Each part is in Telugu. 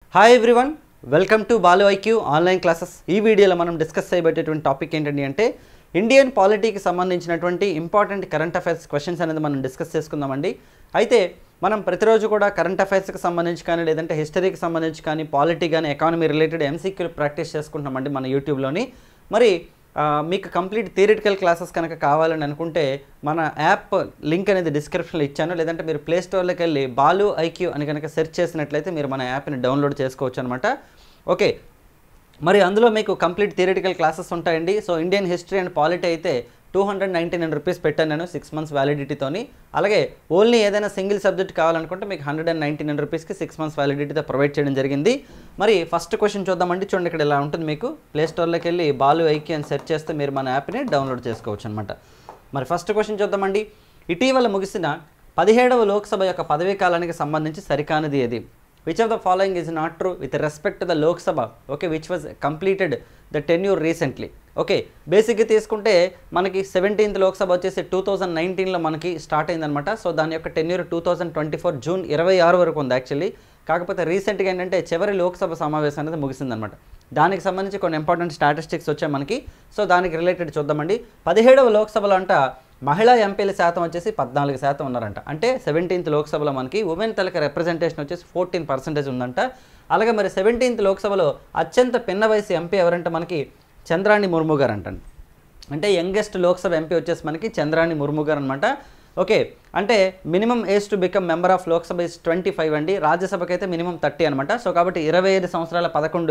Hi everyone, welcome to Balu IQ online classes. ఈ వీడియోలో మనం డిస్కస్ చేయబోయేటువంటి టాపిక్ ఏంటండి అంటే ఇండియన్ పాలిటీకి సంబంధించినటువంటి ఇంపార్టెంట్ కరెంట్ అఫైర్స్ క్వశ్చన్స్ అనేది మనం డిస్కస్ చేసుకుందామండి. అయితే మనం ప్రతిరోజు కూడా కరెంట్ అఫైర్స్కి సంబంధించి కానీ లేదంటే హిస్టరీకి సంబంధించి కానీ పాలిటీ కానీ ఎకానమీ రిలేటెడ్ ఎంసీక్యూలు ప్రాక్టీస్ చేసుకుంటామండి మన యూట్యూబ్లోని. మరి మీకు కంప్లీట్ థియరిటికల్ క్లాసెస్ కనుక కావాలని అనుకుంటే మన యాప్ లింక్ అనేది డిస్క్రిప్షన్లో ఇచ్చాను. లేదంటే మీరు ప్లే స్టోర్లోకి వెళ్ళి బాలు ఐక్యూ అని కనుక సెర్చ్ చేసినట్లయితే మీరు మన యాప్ని డౌన్లోడ్ చేసుకోవచ్చు అనమాట. ఓకే, మరి అందులో మీకు కంప్లీట్ థియరిటికల్ క్లాసెస్ ఉంటాయండి. So Indian history and polity అయితే 299 రూపీస్ పెట్టాను నేను 6 months వ్యాలిడిటీతోని. అలాగే ఓన్లీ ఏదైనా సింగిల్ సబ్జెక్ట్ కావాలనుకుంటే మీకు 199 రూపీస్కి 6 months వ్యాలిడిటీతో ప్రొవైడ్ చేయడం జరిగింది. మరి ఫస్ట్ క్వశ్చన్ చూద్దామండి. చూడండి, ఇక్కడ ఇలా ఉంటుంది. మీకు ప్లే స్టోర్లోకి వెళ్ళి బాలు ఐక్యూ అని సెర్చ్ చేస్తే మీరు మన యాప్ని డౌన్లోడ్ చేసుకోవచ్చు అనమాట. మరి ఫస్ట్ క్వశ్చన్ చూద్దామండి. ఇటీవల ముగిసిన 17వ లోక్సభ యొక్క పదవీ కాలానికి సంబంధించి సరికానిది ఏది? Which of the following is not true with respect to the Lok Sabha, okay, which was completed the tenure recently? Okay, బేసిక్గా తీసుకుంటే మనకి 17th లోక్సభ వచ్చేసి 2019లో మనకి స్టార్ట్ అయిందనమాట. సో దాని యొక్క టెన్యూర్ 2024 జూన్ 26 వరకు ఉంది యాక్చువల్లీ. కాకపోతే రీసెంట్గా ఏంటంటే చివరి లోక్సభ సమావేశం అనేది ముగిసిందనమాట. దానికి సంబంధించి కొన్ని ఇంపార్టెంట్ స్టాటిస్టిక్స్ వచ్చాయి మనకి. సో దానికి రిలేటెడ్ చూద్దామండి. 17వ లోక్సభలో అంట మహిళా ఎంపీల శాతం వచ్చేసి 14% ఉన్నారంట. అంటే 17th లోక్సభలో మనకి ఉమెన్ తలక రిప్రజెంటేషన్ వచ్చేసి 14% ఉందంట. అలాగే మరి 17th లోక్సభలో అత్యంత పిన్న వయసు ఎంపీ ఎవరంటే మనకి చంద్రాణి ముర్ము గారు అంటండి. అంటే యంగెస్ట్ లోక్సభ ఎంపీ వచ్చేసి మనకి చంద్రాణి ముర్ము గారు అనమాట. ఓకే, అంటే minimum age to become member of Lok Sabha is 25 అండి. రాజ్యసభకి అయితే మినిమం 30 అనమాట. సో కాబట్టి 25 సంవత్సరాల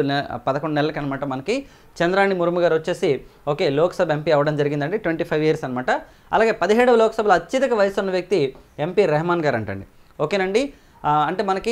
11 నెలలకి అనమాట మనకి చంద్రాణి ముర్ము గారు వచ్చేసి ఓకే లోక్సభ ఎంపీ అవ్వడం జరిగిందండి. 25 years అనమాట. అలాగే 17వ లోక్సభలో అత్యధిక వయసు ఉన్న వ్యక్తి ఎంపీ రెహమాన్ గారు అంటండి. ఓకేనండి, అంటే మనకి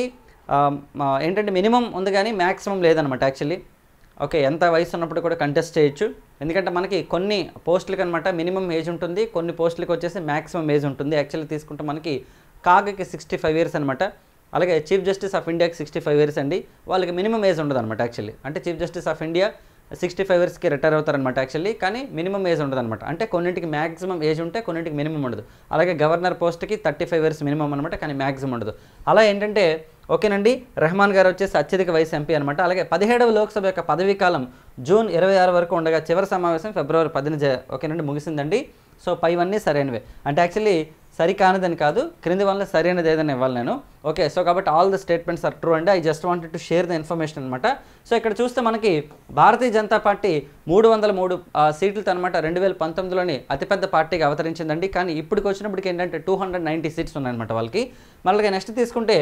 ఏంటంటే మినిమం ఉంది కానీ మ్యాక్సిమం లేదనమాట యాక్చువల్లీ. ఓకే, ఎంత వయసు ఉన్నప్పుడు కూడా కంటెస్ట్ చేయొచ్చు. ఎందుకంటే మనకి కొన్ని పోస్టులకి అనమాట మినిమం ఏజ్ ఉంటుంది, కొన్ని పోస్టులకి వచ్చేసి మ్యాక్సిమం ఏజ్ ఉంటుంది. యాక్చువల్లీ తీసుకుంటే మనకి కాగకి 65 years అనమాట. అలాగే చీఫ్ జస్టిస్ ఆఫ్ ఇండియాకి 65 years అండి. వాళ్ళకి మినిమం ఏజ్ ఉండదు అనమాట యాక్చువల్లీ. అంటే చీఫ్ జస్టిస్ ఆఫ్ ఇండియా 65 yearsకి రిటైర్ అవుతారనమాట యాక్చువల్లీ. కానీ మినిమం ఏజ్ ఉండదు అనమాట. అంటే కొన్నింటికి మ్యాక్సిమం ఏజ్ ఉంటే కొన్నింటికి మినిమం ఉండదు. అలాగే గవర్నర్ పోస్ట్కి 35 years మినిమం అనమాట, కానీ మ్యాక్సిమం ఉండదు. అలా ఏంటంటే ఓకేనండి, రెహమాన్ గారు వచ్చేసి అత్యధిక వయసు ఎంపీ అనమాట. అలాగే 17వ లోక్సభ యొక్క పదవీ కాలం జూన్ 26 వరకు ఉండగా చివరి సమావేశం ఫిబ్రవరి 10 ఓకేనండి ముగిసిందండి. సో పైవన్నీ సరైనవే. అంటే యాక్చువల్లీ సరికానిదని కాదు, క్రింది వల్ల సరైనది ఏదని ఇవ్వాలి నేను. ఓకే, సో కాబట్టి all the statements are true అండి. I just wanted to share the information అనమాట. సో ఇక్కడ చూస్తే మనకి భారతీయ జనతా పార్టీ 303 సీట్లతో అనమాట 2019లోని అతిపెద్ద పార్టీగా అవతరించిందండి. కానీ ఇప్పటికి వచ్చినప్పటికి ఏంటంటే 290 సీట్స్ ఉన్నాయన్నమాట వాళ్ళకి. మళ్ళీ నెక్స్ట్ తీసుకుంటే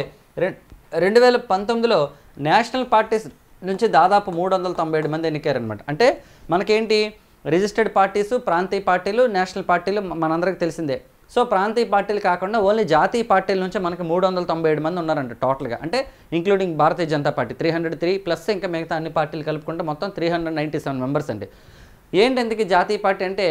2019లో నేషనల్ పార్టీస్ నుంచి దాదాపు 397 మంది ఎన్నికారనమాట. అంటే మనకేంటి రిజిస్టర్డ్ పార్టీసు, ప్రాంతీయ పార్టీలు, నేషనల్ పార్టీలు మనందరికీ తెలిసిందే. సో ప్రాంతీయ పార్టీలు కాకుండా ఓన్లీ జాతీయ పార్టీల నుంచి మనకి 397 మంది ఉన్నారంట టోటల్గా. అంటే including Bharatiya Janata party 303 plus ఇంకా మిగతా అన్ని పార్టీలు కలుపుకుంటే మొత్తం 397 మెంబర్స్ అండి. ఏంటి ఎందుకు జాతీయ పార్టీ అంటే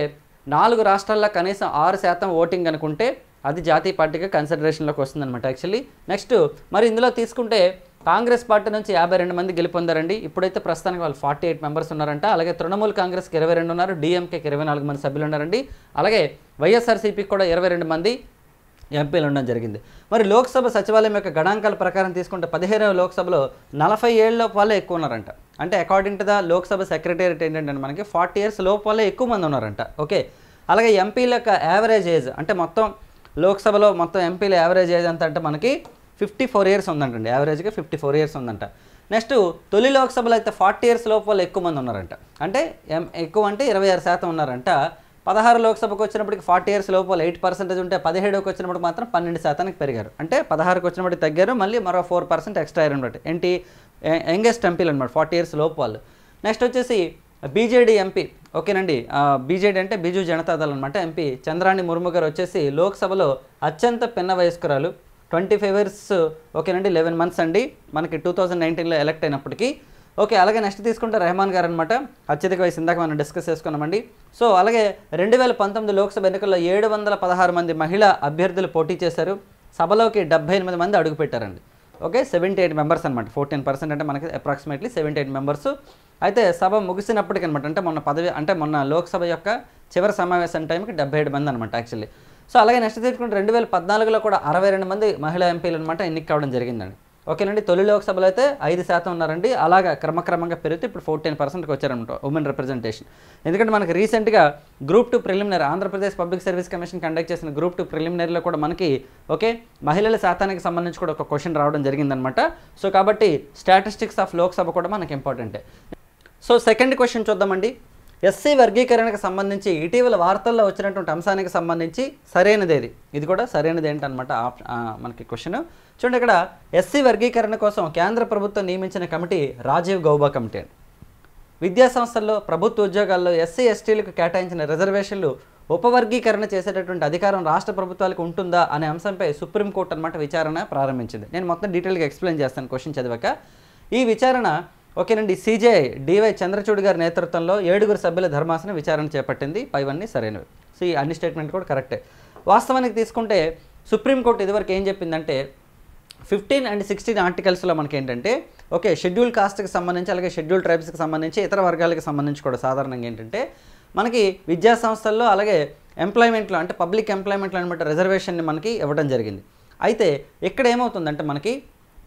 4 రాష్ట్రాల్లో కనీసం 6% ఓటింగ్ అనుకుంటే అది జాతీయ పార్టీగా కన్సిడరేషన్లోకి వస్తుందన్నమాట యాక్చువల్లీ. నెక్స్ట్ మరి ఇందులో తీసుకుంటే కాంగ్రెస్ పార్టీ నుంచి 52 మంది గెలుపొందారండి. ఇప్పుడైతే ప్రస్తుతానికి వాళ్ళు 48 మెంబర్స్ ఉన్నారంట. అలాగే తృణమూల్ కాంగ్రెస్కి 22 ఉన్నారు, డిఎంకేకి 24 మంది సభ్యులు ఉన్నారండి. అలాగే వైఎస్ఆర్సీపీకి కూడా 22 మంది ఎంపీలు ఉండడం జరిగింది. మరి లోక్సభ సచివాలయం యొక్క గణాంకాల ప్రకారం తీసుకుంటే 15వ లోక్సభలో 40 ఏళ్ళ లోపు వాళ్ళే ఎక్కువ ఉన్నారంట. అంటే according to the Lok Sabha secretariat ఏంటంటే మనకి 40 years లోపు వాళ్ళే ఎక్కువ మంది ఉన్నారంట. ఓకే, అలాగే ఎంపీల యొక్క యావరేజ్ ఏజ్ అంటే మొత్తం లోక్సభలో మొత్తం ఎంపీల యావరేజ్ ఏజ్ ఎంత అంటే మనకి 54 years ఉందంటండి. యావరేజ్గా 54 years ఉందంట. నెక్స్ట్ తొలి లోక్సభలో అయితే 40 years లోపు వాళ్ళు ఎక్కువ మంది ఉన్నారంట. అంటే ఎక్కువ అంటే 26% ఉన్నారంట. 16 లోక్సభకు వచ్చినప్పటికి 40 years లోపు వాళ్ళు 8% ఉంటే 17కి వచ్చినప్పుడు మాత్రం 12% పెరిగారు. అంటే 16కి వచ్చినప్పటికి తగ్గారు, మళ్ళీ మరో 4% ఎక్స్ట్రా అయ్యారు అనమాట. ఏంటి యంగెస్ట్ ఎంపీలు అనమాట 40 years లోపు వాళ్ళు. నెక్స్ట్ వచ్చేసి బీజేడీ ఎంపీ ఓకేనండి, బీజేడీ అంటే బిజు జనతాదళ్ అనమాట. ఎంపీ చంద్రాణి ముర్ము గారు వచ్చేసి లోక్సభలో అత్యంత పిన్న వయస్కురాలు 25 years ఓకేనండి 11 months అండి మనకి 2019లో ఎలక్ట్ అయినప్పటికీ. ఓకే, అలాగే నెక్స్ట్ తీసుకుంటే రెహమాన్ గారు అనమాట అత్యధిక వయసు, ఇందాక మనం డిస్కస్ చేసుకున్నామండి. సో అలాగే 2019 లోక్సభ ఎన్నికల్లో 716 మంది మహిళా అభ్యర్థులు పోటీ చేశారు. సభలోకి 78 మంది అడుగుపెట్టారండి. ఓకే, 78 మెంబర్స్ అనమాట. 14% అంటే మనకి అప్రాక్సిమేట్లీ 78 మెంబర్స్. అయితే సభ ముగిసినప్పటికీ అనమాట అంటే మొన్న లోక్సభ యొక్క చివరి సమావేశం టైంకి 77 మంది అనమాట యాక్చువల్లీ. సో అలాగే నెక్స్ట్ తీసుకుంటే 2014లో కూడా 62 మంది మహిళా ఎంపీలు అనమాట ఎన్నిక కావడం జరిగిందండి. ఓకేనండి. తొలి లోక్సభలో అయితే 5% ఉన్నారండి. అలాగా క్రమక్రమంగా పెరిగితే ఇప్పుడు 14%కి వచ్చారనమాట ఉమెన్ రిప్రజెంటేషన్. ఎందుకంటే మనకి రీసెంట్గా group 2 preliminary Andhra Pradesh public service commission conduct చేసిన గ్రూప్ 2 ప్రిలిమినరీలో కూడా మనకి ఓకే మహిళల శాతానికి సంబంధించి కూడా ఒక క్వశ్చన్ రావడం జరిగిందనమాట. సో కాబట్టి స్టాటిస్టిక్స్ ఆఫ్ లోక్సభ కూడా మనకి ఇంపార్టెంటే. సో సెకండ్ క్వశ్చన్ చూద్దామండి. ఎస్సీ వర్గీకరణకు సంబంధించి ఇటీవల వార్తల్లో వచ్చినటువంటి అంశానికి సంబంధించి సరైనదేది? ఇది కూడా సరైనది ఏంటనమాట మనకి క్వశ్చన్. చూడండి, ఇక్కడ ఎస్సీ వర్గీకరణ కోసం కేంద్ర ప్రభుత్వం నియమించిన కమిటీ రాజీవ్ గౌబా కమిటీ అండి. విద్యా సంస్థల్లో ప్రభుత్వ ఉద్యోగాల్లో ఎస్సీ ఎస్టీలకు కేటాయించిన రిజర్వేషన్లు ఉపవర్గీకరణ చేసేటటువంటి అధికారం రాష్ట్ర ప్రభుత్వాలకు ఉంటుందా అనే అంశంపై సుప్రీంకోర్టు అనమాట విచారణ ప్రారంభించింది. నేను మొత్తం డీటెయిల్గా ఎక్స్ప్లెయిన్ చేస్తాను క్వశ్చన్ చదివాక. ఈ విచారణ ఓకేనండి సిజే డివై చంద్రచూడ్ గారి నేతృత్వంలో 7 సభ్యుల ధర్మాసనం విచారణ చేపట్టింది. పైవన్నీ సరైనవి. సో ఈ అన్ని స్టేట్మెంట్ కూడా కరెక్టే. వాస్తవానికి తీసుకుంటే సుప్రీంకోర్టు ఇదివరకు ఏం చెప్పిందంటే 15 and 16 ఆర్టికల్స్లో మనకి ఏంటంటే ఓకే షెడ్యూల్ కాస్ట్కి సంబంధించి అలాగే షెడ్యూల్ ట్రైబ్స్కి సంబంధించి ఇతర వర్గాలకు సంబంధించి కూడా సాధారణంగా ఏంటంటే మనకి విద్యా సంస్థల్లో అలాగే ఎంప్లాయ్మెంట్లో అంటే పబ్లిక్ ఎంప్లాయ్మెంట్లో అనమాట రిజర్వేషన్ని మనకి ఇవ్వడం జరిగింది. అయితే ఇక్కడ ఏమవుతుందంటే మనకి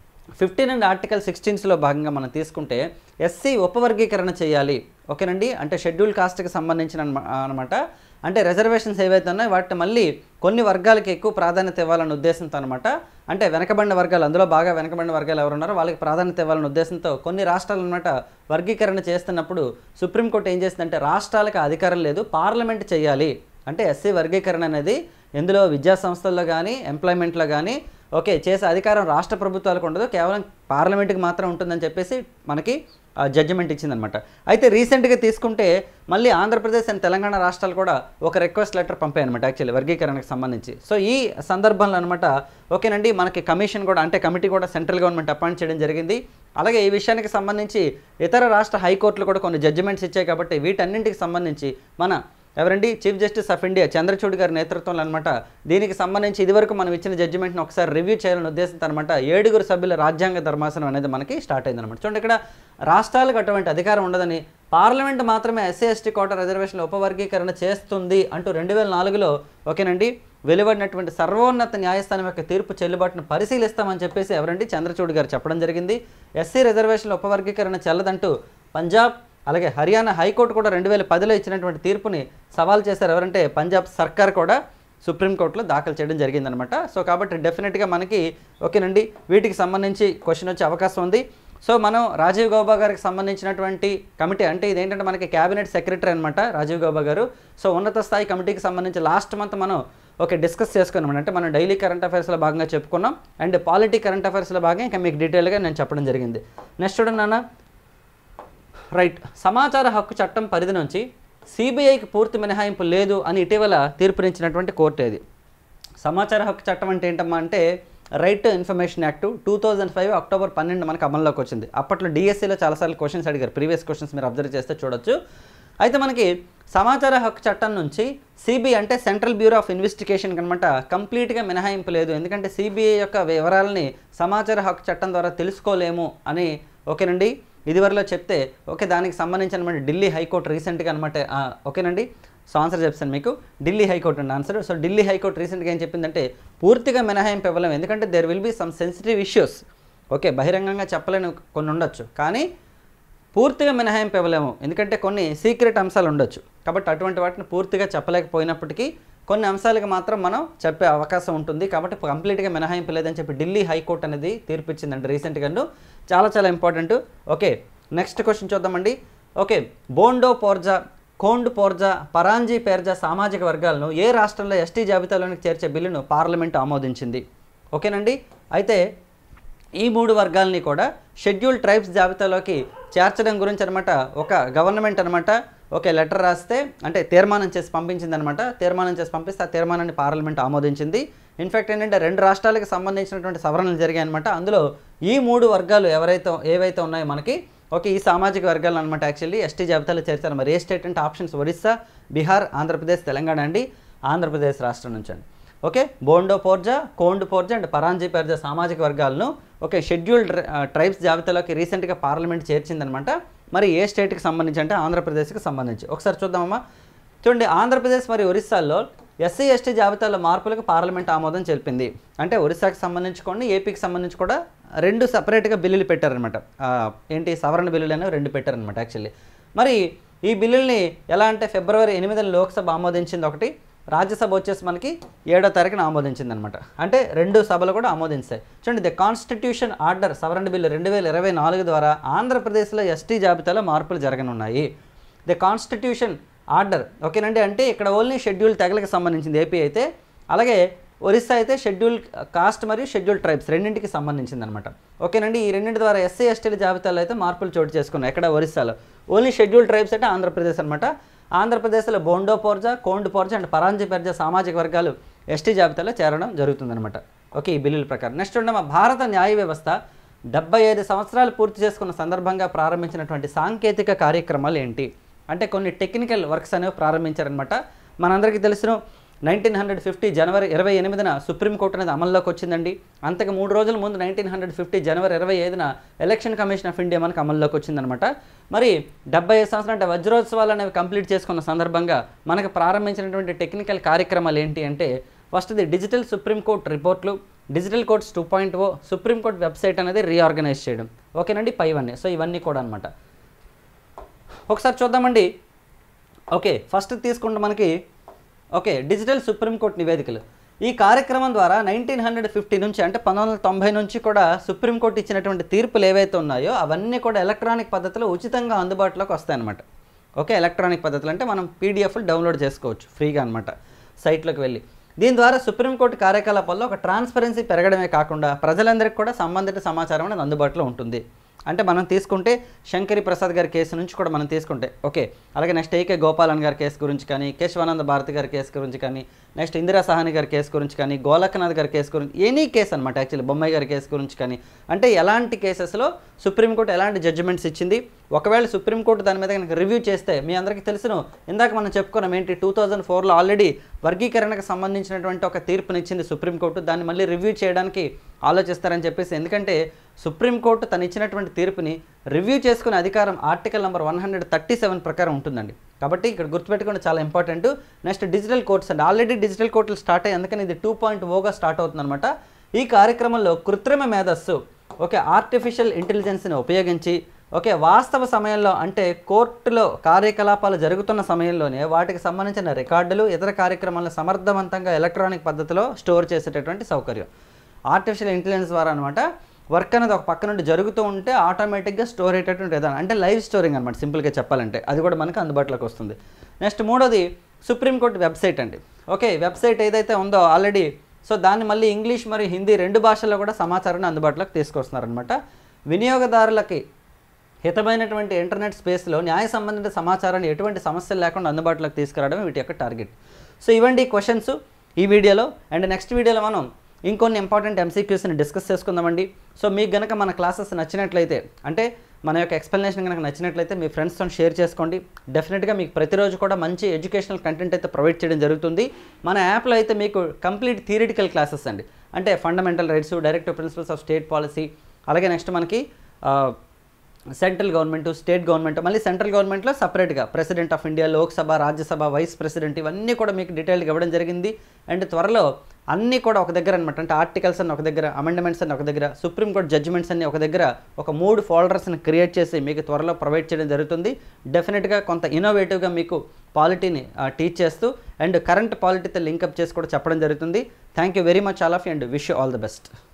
15 and Article 16లో భాగంగా మనం తీసుకుంటే ఎస్సీ ఉపవర్గీకరణ చేయాలి. ఓకేనండి, అంటే షెడ్యూల్ కాస్ట్కి సంబంధించిన అనమాట. అంటే రిజర్వేషన్స్ ఏవైతే ఉన్నాయో వాటిని మళ్ళీ కొన్ని వర్గాలకి ఎక్కువ ప్రాధాన్యత ఇవ్వాలన్న ఉద్దేశంతో అనమాట. అంటే వెనకబడిన వర్గాలు, అందులో బాగా వెనకబడిన వర్గాలు ఎవరున్నారో వాళ్ళకి ప్రాధాన్యత ఇవ్వాలన్న ఉద్దేశంతో కొన్ని రాష్ట్రాలు అనమాట వర్గీకరణ చేస్తున్నప్పుడు సుప్రీంకోర్టు ఏం చేసిందంటే రాష్ట్రాలకు అధికారం లేదు, పార్లమెంట్ చేయాలి. అంటే ఎస్సీ వర్గీకరణ అనేది ఎందులో విద్యా సంస్థల్లో కానీ ఎంప్లాయ్మెంట్లో కానీ ఓకే చేసే అధికారం రాష్ట్ర ప్రభుత్వాలకు ఉండదు, కేవలం పార్లమెంట్కి మాత్రం ఉంటుందని చెప్పేసి మనకి జడ్జిమెంట్ ఇచ్చిందనమాట. అయితే రీసెంట్గా తీసుకుంటే మళ్ళీ ఆంధ్రప్రదేశ్ అండ్ తెలంగాణ రాష్ట్రాలు కూడా ఒక రిక్వెస్ట్ లెటర్ పంపాయనమాట యాక్చువల్లీ వర్గీకరణకు సంబంధించి. సో ఈ సందర్భంలో అనమాట ఓకేనండి మనకి కమిషన్ కూడా అంటే కమిటీ కూడా సెంట్రల్ గవర్నమెంట్ అపాయింట్ చేయడం జరిగింది. అలాగే ఈ విషయానికి సంబంధించి ఇతర రాష్ట్ర హైకోర్టులు కూడా కొన్ని జడ్జిమెంట్స్ ఇచ్చాయి. కాబట్టి వీటన్నింటికి సంబంధించి మన ఎవరండి chief justice of India Chandrachud గారి నేతృత్వంలో అనమాట దీనికి సంబంధించి ఇదివరకు మనం ఇచ్చిన జడ్జిమెంట్ని ఒకసారి రివ్యూ చేయాలనే ఉద్దేశంతో అనమాట 7 సభ్యుల రాజ్యాంగ ధర్మాసనం అనేది మనకి స్టార్ట్ అయిందనమాట. చూడండి, ఇక్కడ రాష్ట్రాలకు అటువంటి అధికారం ఉండదని పార్లమెంట్ మాత్రమే ఎస్సీ ఎస్టీ కోటా రిజర్వేషన్ల ఉపవర్గీకరణ చేస్తుంది అంటూ 2004లో ఓకేనండి వెలువడినటువంటి సర్వోన్నత న్యాయస్థానం యొక్క తీర్పు చెల్లుబాటును పరిశీలిస్తామని చెప్పేసి ఎవరండి చంద్రచూడ్ గారు చెప్పడం జరిగింది. ఎస్సీ రిజర్వేషన్ల ఉపవర్గీకరణ చెల్లదంటూ పంజాబ్ అలాగే హర్యానా హైకోర్టు కూడా 2010లో ఇచ్చినటువంటి తీర్పుని సవాల్ చేశారు. ఎవరంటే పంజాబ్ సర్కార్ కూడా సుప్రీంకోర్టులో దాఖలు చేయడం జరిగిందనమాట. సో కాబట్టి డెఫినెట్గా మనకి ఓకేనండి వీటికి సంబంధించి క్వశ్చన్ వచ్చే అవకాశం ఉంది. సో మనం రాజీవ్ గౌబా గారికి సంబంధించినటువంటి కమిటీ అంటే ఇదేంటంటే మనకి క్యాబినెట్ సెక్రటరీ అనమాట రాజీవ్ గౌబా గారు. సో ఉన్నత స్థాయి కమిటీకి సంబంధించి లాస్ట్ మంత్ మనం డిస్కస్ చేసుకున్నాం. అంటే మనం డైలీ కరెంట్ అఫైర్స్లో భాగంగా చెప్పుకున్నాం అండ్ పాలిటీ కరెంట్ అఫైర్స్లో భాగంగా ఇంకా మీకు డీటెయిల్గా నేను చెప్పడం జరిగింది. నెక్స్ట్ చూడండి నాన్న, రైట్, సమాచార హక్కు చట్టం పరిధి నుంచి సిబిఐకి పూర్తి మినహాయింపు లేదు అని ఇటీవల తీర్పునిచ్చినటువంటి కోర్టు ఏది? సమాచార హక్కు చట్టం అంటే ఏంటమ్మా అంటే right to information act 2005 October 12 మనకు అమల్లోకి వచ్చింది. అప్పట్లో డిఎస్సిలో చాలాసార్లు క్వశ్చన్స్ అడిగారు, ప్రీవియస్ క్వశ్చన్స్ మీరు అబ్జర్వ్ చేస్తే చూడొచ్చు. అయితే మనకి సమాచార హక్కు చట్టం నుంచి సిబిఐ అంటే సెంట్రల్ బ్యూరో ఆఫ్ ఇన్వెస్టిగేషన్ అనమాట కంప్లీట్గా మినహాయింపు లేదు. ఎందుకంటే సిబిఐ యొక్క వివరాలని సమాచార హక్కు చట్టం ద్వారా తెలుసుకోలేము అని ఓకేనండి ఇదివరలో చెప్తే ఓకే దానికి సంబంధించిన అనమాట ఢిల్లీ హైకోర్టు రీసెంట్గా అనమాట ఓకేనండి. సో ఆన్సర్ చెప్తాను మీకు, ఢిల్లీ హైకోర్టు అండి ఆన్సర్. సో ఢిల్లీ హైకోర్టు రీసెంట్గా ఏం చెప్పిందంటే పూర్తిగా మినహాయింపు ఇవ్వలేము, ఎందుకంటే there will be some sensitive issues. Okay బహిరంగంగా చెప్పలేని కొన్ని ఉండొచ్చు, కానీ పూర్తిగా మినహాయింపు ఇవ్వలేము ఎందుకంటే కొన్ని సీక్రెట్ అంశాలు ఉండొచ్చు. కాబట్టి అటువంటి వాటిని పూర్తిగా చెప్పలేకపోయినప్పటికీ కొన్ని అంశాలకు మాత్రం మనం చెప్పే అవకాశం ఉంటుంది. కాబట్టి కంప్లీట్గా మినహాయింపు లేదని చెప్పి ఢిల్లీ హైకోర్టు అనేది తీర్పిచ్చిందండి రీసెంట్గా. చాలా చాలా ఇంపార్టెంట్. ఓకే నెక్స్ట్ క్వశ్చన్ చూద్దామండి. ఓకే బోండో పోర్జా, కోండ్ పోర్జా, పరాంజీ పేర్జా సామాజిక వర్గాలను ఏ రాష్ట్రంలో ఎస్టీ జాబితాలోనికి చేర్చే బిల్లును పార్లమెంటు ఆమోదించింది? ఓకేనండి, అయితే ఈ 3 వర్గాలని కూడా షెడ్యూల్ ట్రైబ్స్ జాబితాలోకి చేర్చడం గురించి అనమాట ఒక గవర్నమెంట్ అనమాట ఓకే లెటర్ రాస్తే అంటే తీర్మానం చేసి పంపించిందనమాట. తీర్మానం చేసి పంపిస్తే ఆ తీర్మానాన్ని పార్లమెంట్ ఆమోదించింది. ఇన్ఫ్యాక్ట్ ఏంటంటే 2 రాష్ట్రాలకు సంబంధించినటువంటి సవరణలు జరిగాయన్నమాట. అందులో ఈ 3 వర్గాలు ఏవైతే ఉన్నాయో మనకి ఓకే ఈ సామాజిక వర్గాలు అనమాట యాక్చువల్లీ ఎస్టీ జాబితాలో చేర్చారు. మరి ఏ స్టేట్ అంటే ఆప్షన్స్ ఒరిస్సా, బీహార్, ఆంధ్రప్రదేశ్, తెలంగాణ అండి. ఆంధ్రప్రదేశ్ రాష్ట్రం నుంచి అండి. ఓకే బోండో పోర్జా, కోండ్ పోర్జా అండ్ పరాంజీ పేర్జా సామాజిక వర్గాలను ఓకే షెడ్యూల్డ్ ట్రైబ్స్ జాబితాలోకి రీసెంట్గా పార్లమెంట్ చేర్చిందనమాట. మరి ఏ స్టేట్కి సంబంధించి అంటే ఆంధ్రప్రదేశ్కి సంబంధించి. ఒకసారి చూద్దామమ్మా. చూడండి, ఆంధ్రప్రదేశ్ మరియు ఒరిస్సాల్లో ఎస్సీ ఎస్టీ జాబితాలో మార్పులకు పార్లమెంట్ ఆమోదం తెలిపింది. అంటే ఒరిస్సాకి సంబంధించుకోండి, ఏపీకి సంబంధించి కూడా రెండు సపరేట్గా బిల్లులు పెట్టారనమాట. ఏంటి సవరణ బిల్లులు అనేవి 2 పెట్టారనమాట యాక్చువల్లీ. మరి ఈ బిల్లుల్ని ఎలా అంటే ఫిబ్రవరి 8న లోక్సభ ఆమోదించింది ఒకటి, రాజ్యసభ వచ్చేసి మనకి 7వ తారీఖున ఆమోదించింది అనమాట. అంటే 2 సభలు కూడా ఆమోదించాయి. చూడండి, ది కాన్స్టిట్యూషన్ ఆర్డర్ సవరణ బిల్లు 2024 ద్వారా ఆంధ్రప్రదేశ్లో ఎస్టీ జాబితాలో మార్పులు జరగనున్నాయి. ది కాన్స్టిట్యూషన్ ఆర్డర్ ఓకేనండి. అంటే ఇక్కడ ఓన్లీ షెడ్యూల్ తెగలకు సంబంధించింది ఏపీ అయితే, అలాగే ఒరిస్సా అయితే షెడ్యూల్ కాస్ట్ మరియు షెడ్యూల్ ట్రైబ్స్ రెండింటికి సంబంధించింది అనమాట. ఓకేనండి. ఈ రెండింటి ద్వారా ఎస్సీ ఎస్టీల జాబితాలో అయితే మార్పులు చోటు చేసుకున్నాయి. ఎక్కడ ఒరిస్సాలో. ఓన్లీ షెడ్యూల్ ట్రైబ్స్ అంటే ఆంధ్రప్రదేశ్ అనమాట. ఆంధ్రప్రదేశ్లో బోండో పోర్జా, కోండ్ పోర్జా అండ్ పరాంజి పెర్జా సామాజిక వర్గాలు ఎస్టీ జాబితాలో చేరడం జరుగుతుందన్నమాట. ఓకే, ఈ బిల్లుల ప్రకారం. నెక్స్ట్ ఉన్న భారత న్యాయ వ్యవస్థ 75 సంవత్సరాలు పూర్తి చేసుకున్న సందర్భంగా ప్రారంభించినటువంటి సాంకేతిక కార్యక్రమాలు ఏంటి అంటే కొన్ని టెక్నికల్ వర్క్స్ అనేవి ప్రారంభించారనమాట. మనందరికీ తెలుసును 1950 జనవరి 28న సుప్రీంకోర్టు అనేది అమల్లోకి వచ్చిందండి. అంతకు 3 రోజుల ముందు 1950 జనవరి 25న ఎలక్షన్ కమిషన్ ఆఫ్ ఇండియా మనకు అమల్లోకి వచ్చిందనమాట. మరి 75 సంవత్సరాలు అంటే వజ్రోత్సవాలు అనేవి కంప్లీట్ చేసుకున్న సందర్భంగా మనకు ప్రారంభించినటువంటి టెక్నికల్ కార్యక్రమాలు ఏంటి అంటే ఫస్ట్ది డిజిటల్ సుప్రీంకోర్టు రిపోర్ట్లు, డిజిటల్ కోర్ట్స్ 2.0, సుప్రీంకోర్టు వెబ్సైట్ అనేది రీఆర్గనైజ్ చేయడం. ఓకేనండి, పైవన్నీ. సో ఇవన్నీ కూడా అనమాట. ఒకసారి చూద్దామండి. ఓకే, ఫస్ట్ తీసుకుంటే మనకి ఓకే డిజిటల్ సుప్రీంకోర్టు నివేదికలు. ఈ కార్యక్రమం ద్వారా 1950 నుంచి అంటే 1990 నుంచి కూడా సుప్రీంకోర్టు ఇచ్చినటువంటి తీర్పులు ఏవైతే ఉన్నాయో అవన్నీ కూడా ఎలక్ట్రానిక్ పద్ధతిలో ఉచితంగా అందుబాటులోకి వస్తాయన్నమాట. ఓకే, ఎలక్ట్రానిక్ పద్ధతులు అంటే మనం పీడిఎఫ్లు డౌన్లోడ్ చేసుకోవచ్చు ఫ్రీగా అనమాట సైట్లోకి వెళ్ళి. దీని ద్వారా సుప్రీంకోర్టు కార్యకలాపాల్లో ఒక ట్రాన్స్పరెన్సీ పెరగడమే కాకుండా ప్రజలందరికీ కూడా సంబంధిత సమాచారం అనేది అందుబాటులో ఉంటుంది. అంటే మనం తీసుకుంటే శంకరి ప్రసాద్ గారి కేసు నుంచి కూడా మనం తీసుకుంటే ఓకే, అలాగే నెక్స్ట్ ఏకే గోపాలన్ గారి కేసు గురించి కానీ, కేశవానంద భారతి గారి కేసు గురించి కానీ, నెక్స్ట్ ఇందిరా సహాని గారి కేసు గురించి కానీ, గోలక్నాథ్ గారి కేసు గురించి, ఎనీ కేసు అనమాట యాక్చువల్లీ, బొమ్మాయి గారి కేసు గురించి కానీ, అంటే ఎలాంటి కేసెస్లో సుప్రీంకోర్టు ఎలాంటి జడ్జిమెంట్స్ ఇచ్చింది, ఒకవేళ సుప్రీంకోర్టు దాని మీద కనుక రివ్యూ చేస్తే మీ అందరికీ తెలుసును ఇందాక మనం చెప్పుకున్నాం ఏంటి 2004లో ఆల్రెడీ వర్గీకరణకు సంబంధించినటువంటి ఒక తీర్పునిచ్చింది సుప్రీంకోర్టు. దాన్ని మళ్ళీ రివ్యూ చేయడానికి ఆలోచిస్తారని చెప్పేసి, ఎందుకంటే సుప్రీంకోర్టు తను ఇచ్చినటువంటి తీర్పుని రివ్యూ చేసుకునే అధికారం ఆర్టికల్ నెంబర్ 137 ప్రకారం ఉంటుందండి. కాబట్టి ఇక్కడ గుర్తుపెట్టుకోండి, చాలా ఇంపార్టెంట్. నెక్స్ట్ డిజిటల్ కోర్ట్స్ అండి. ఆల్రెడీ డిజిటల్ కోర్టులు స్టార్ట్ అయ్యి అందుకని ఇది 2.0గా స్టార్ట్ అవుతుందన్నమాట. ఈ కార్యక్రమంలో కృత్రిమ మేధస్సు ఓకే ఆర్టిఫిషియల్ ఇంటెలిజెన్స్ని ఉపయోగించి ఓకే వాస్తవ సమయంలో అంటే కోర్టులో కార్యకలాపాలు జరుగుతున్న సమయంలోనే వాటికి సంబంధించిన రికార్డులు ఇతర కార్యక్రమాలను సమర్థవంతంగా ఎలక్ట్రానిక్ పద్ధతిలో స్టోర్ చేసేటటువంటి సౌకర్యం ఆర్టిఫిషియల్ ఇంటెలిజెన్స్ ద్వారా అనమాట. వర్క్ అనేది ఒక పక్క నుండి జరుగుతూ ఉంటే ఆటోమేటిక్గా స్టోర్ అయ్యేటటువంటి విధానం అంటే లైవ్ స్టోరింగ్ అనమాట సింపుల్గా చెప్పాలంటే, అది కూడా మనకు అందుబాటులోకి వస్తుంది. నెక్స్ట్ మూడోది సుప్రీంకోర్టు వెబ్సైట్ అండి. ఓకే, వెబ్సైట్ ఏదైతే ఉందో ఆల్రెడీ సో దాన్ని మళ్ళీ ఇంగ్లీష్ మరియు హిందీ 2 భాషల్లో కూడా సమాచారాన్ని అందుబాటులోకి తీసుకొస్తున్నారనమాట. వినియోగదారులకి హితమైనటువంటి ఇంటర్నెట్ స్పేస్లో న్యాయ సంబంధిత సమాచారాన్ని ఎటువంటి సమస్యలు లేకుండా అందుబాటులోకి తీసుకురావడం వీటి యొక్క టార్గెట్. సో ఇవండి క్వశ్చన్స్ ఈ వీడియోలో. అండ్ నెక్స్ట్ వీడియోలో మనం ఇంకొన్ని ఇంపార్టెంట్ ఎంసీక్యూస్ని డిస్కస్ చేసుకుందామండి. సో మీకు కనుక మన క్లాసెస్ నచ్చినట్లయితే అంటే మన యొక్క ఎక్స్ప్లెనేషన్ కనుక నచ్చినట్లయితే మీ ఫ్రెండ్స్తో షేర్ చేసుకోండి. డెఫినెట్గా మీకు ప్రతిరోజు కూడా మంచి ఎడ్యుకేషనల్ కంటెంట్ అయితే ప్రొవైడ్ చేయడం జరుగుతుంది. మన యాప్లో అయితే మీకు కంప్లీట్ థియరిటికల్ క్లాసెస్ అండి, అంటే fundamental rights, directive principles of state policy, అలాగే నెక్స్ట్ మనకి సెంట్రల్ గవర్నమెంట్, స్టేట్ గవర్నమెంట్, మళ్ళీ సెంట్రల్ గవర్నమెంట్లో సపరేట్గా president of India, Lok Sabha, Rajya Sabha, vice president ఇవన్నీ కూడా మీకు డీటెయిల్గా ఇవ్వడం జరిగింది. అండ్ త్వరలో అన్నీ కూడా ఒక దగ్గర అనమాట, అంటే ఆర్టికల్స్ అన్ని ఒక దగ్గర, అమెండ్మెంట్స్ అన్ని ఒక దగ్గర, సుప్రీంకోర్టు జడ్జిమెంట్స్ అన్ని ఒక దగ్గర ఒక 3 ఫోల్డర్స్ని క్రియేట్ చేసి మీకు త్వరలో ప్రొవైడ్ చేయడం జరుగుతుంది. డెఫినెట్గా కొంత ఇన్నోవేటివ్గా మీకు పాలిటీని టీచ్ చేస్తూ అండ్ కరెంట్ పాలిటీతో లింకప్ చేసి కూడా చెప్పడం జరుగుతుంది. Thank you very much all of you and wish you all the best.